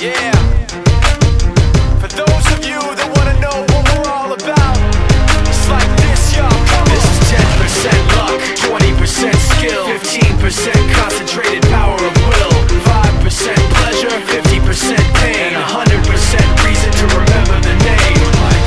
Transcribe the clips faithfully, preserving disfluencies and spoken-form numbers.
Yeah. For those of you that wanna know what we're all about, it's like this, y'all. This is ten percent luck, twenty percent skill, fifteen percent concentrated power of will, five percent pleasure, fifty percent pain, and one hundred percent reason to remember the name.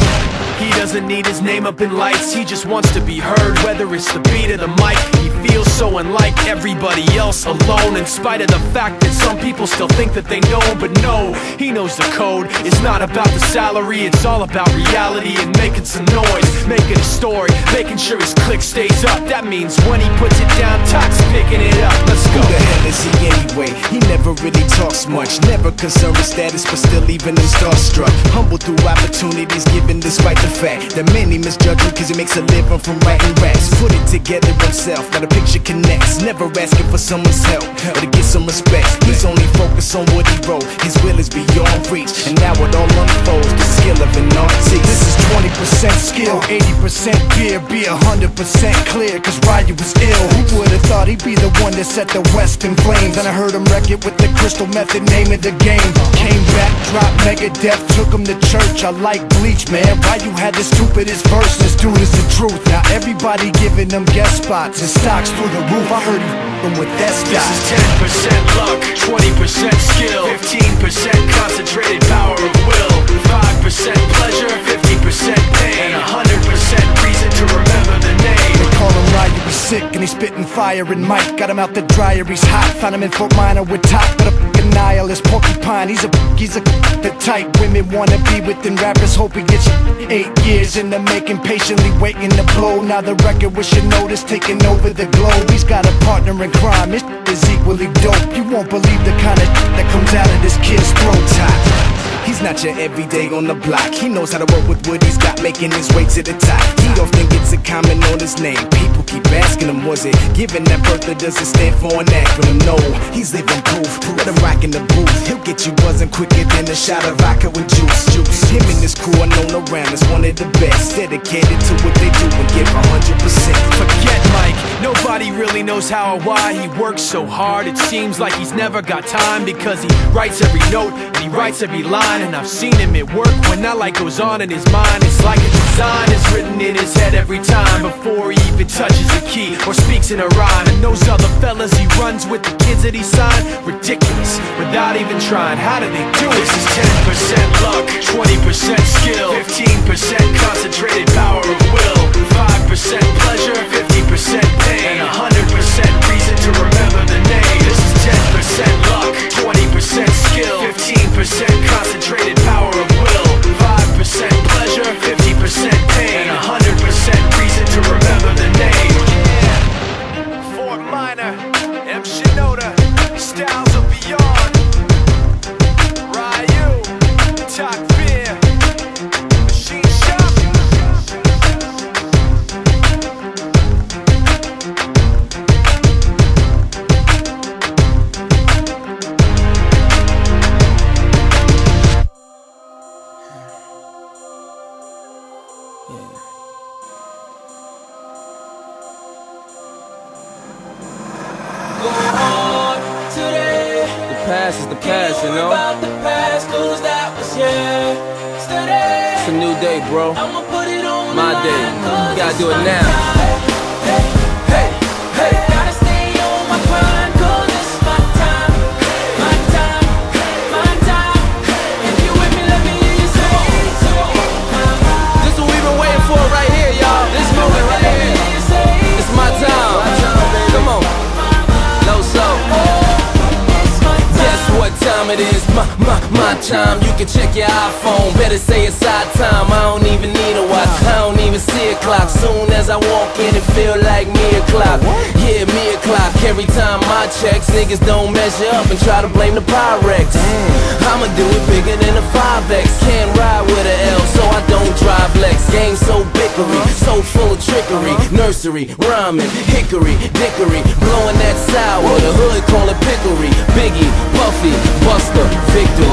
He doesn't need his name up in lights, he just wants to be heard, whether it's the beat or the mic. He feels so unlike everybody else, alone, in spite of the fact that some people still think that they know. But no, he knows the code. It's not about the salary, it's all about reality and making some noise, making a story, making sure his click stays up. That means when he puts it down, Toc's picking it up. Let's go. Who the hell is he anyway? He never really talks much, never concerned with status, but still leaving him starstruck. Humble through opportunities given despite the fact that many misjudge him cause he makes a living from writing raps. Put it together himself, now the picture connects, never asking for someone's help or to get some respect. He's only focused on what he wrote, his will is beyond reach, and now it all unfolds, the skill of an artist. This is twenty percent skill, eighty percent fear, be one hundred percent clear, cause Ryu was ill. Who would've thought he'd be the one that set the West in flames? And I heard him wreck it with the crystal method, name of the game. Came back, dropped Megadeth, took him to church. I like Bleach, man, Ryu had the stupidest verse, this dude is the truth. Now everybody giving them guest spots and stocks through the roof. I heard he f***ing with that stock. This is ten percent luck, twenty percent skill, fifteen percent concentrated power of will, five percent pleasure, fifty percent pain, and one hundred percent reason to remember the name. They call him Ryu, he's sick and he's spitting fire. And Mike got him out the dryer, he's hot. Found him in Fort Minor with Top, but a f***ing nihilist porcupine. He's a he's a the type women wanna be with, and rappers hope he gets eight years in the making, patiently waiting to blow. Now the record with your notice taking over the globe. He's got a partner in crime, his is equally dope. You won't believe the kind of that comes out of this kid's throat. Top. He's not your everyday on the block. He knows how to work with what he's got, making his way to the top. He don't think it's a comment on his name. People keep asking him, was it given that birth or does it stand for an acronym? No, he's living proof. Let him rock in the booth. He'll get you buzzing quicker than a shot of vodka with juice. Juice. Him and his crew are known around as one of the best, dedicated to what they do and give one hundred percent. Forget Mike, nobody really knows how or why he works so hard. It seems like he's never got time, because he writes every note and he writes every line. And I've seen him at work when that light goes on in his mind. It's like a design is written in his head every time, before he even touches a key or speaks in a rhyme. And those other fellas he runs with, the kids that he signed, ridiculous, without even trying. How do they do it? This is ten percent luck, twenty percent skill, fifteen percent concentrated power of will, five percent pleasure, fifty percent pain, and one hundred percent reason to remember the name. This is ten percent luck, twenty percent skill, fifteen percent concentrated power of will, five percent pleasure, fifty percent pain, and one hundred percent reason to remember the name. Yeah. Fort Minor, M. Shinoda, Styles of Beyond, Ryu, Toc Beer, Machine Shop. The past is the past, you know. It's a new day, bro. My day. You gotta do it now. Hey, hey, hey. Gotta stay on my grind, cause this is my time. My time, my time. If you with me, let me hear you say so. This is what we've been waiting for right here, y'all. This moment right here. It's my time. Come on. Low slow. What time it is, my, my, my time. You can check your iPhone, better say it's our time. I don't even need a watch, I don't even see a clock. Soon as I walk in, it feel like me o'clock. Yeah, me o'clock. Every time I checks, niggas don't measure up and try to blame the Pyrex. I'ma do it bigger than a five X. Can't ride with a L, so I don't drive Lex. Game so bickery, so full of trickery. Nursery, rhyming, hickory, dickory, blowing that sour. The hood call it pickery. Biggie, Puffy, Buster, Victor.